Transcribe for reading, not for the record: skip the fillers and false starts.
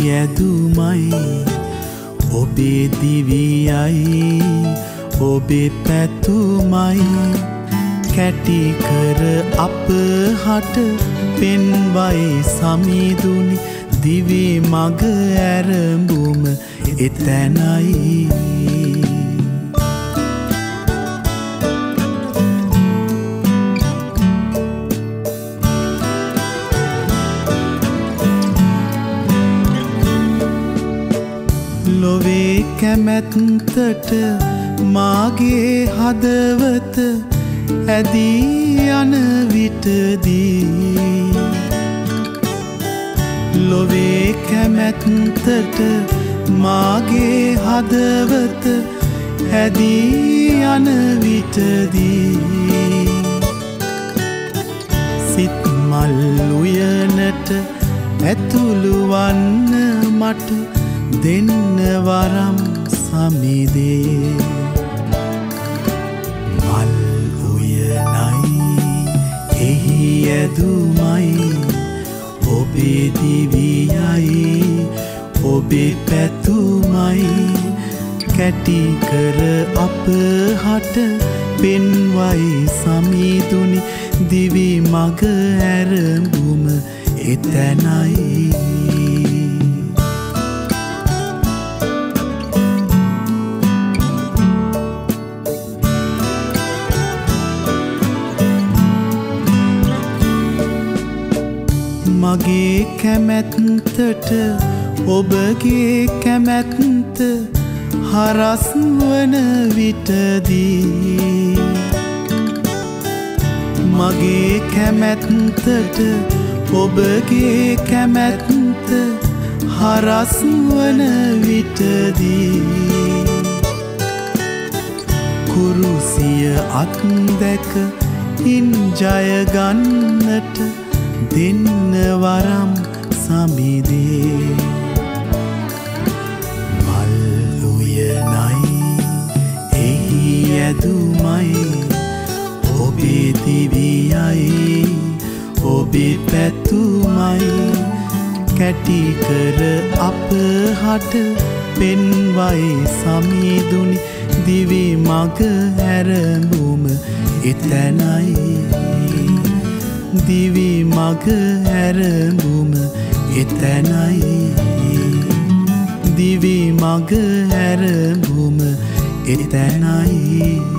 ඇදුමයි ඔබේ දිවියයි ඔබේ පැතුමයි කැටි කර අප හට පෙන්වයි සමිඳුනි දිවි මග ඇරඹුම එතැනයි ලොවේ කැමැත්තට මාගේ හදවත ඇදී යන විටදී ලොවේ කැමැත්තට මාගේ හදවත ඇදී යන විටදී සිත් මල් උයනට ඇතුළු වන්න මට දෙන්න වරම් සමිදේ මල් උයනයි එහි ඇදුමයි ඔබේ දිවියයි ඔබේ පැතුමයි කැටි කර අප හට පෙන්වයි සමිඳුනි දිවි මග ඇරඹුම එතැනයි මගේ කැමැත්තට ඔබගේ කැමැත්ත හරස් වන විටදී මගේ කැමැත්තට ඔබගේ කැමැත්ත හරස් වන විටදී කුරුසිය අත් දැක ඉන් ජය ගන්නට දෙන්න වරම් සමිදේ මල් උයනයි එහි ඇදුමයි ඔබේ දිවියයි ඔබේ පැතුමයි කැටි කර අප හට පෙන්වයි සමිඳුනි දිවි මග ඇරඹුම එතැනයි දිවි මග ඇරඹුම එතැනයි දිවි මග ඇරඹුම එතැනයි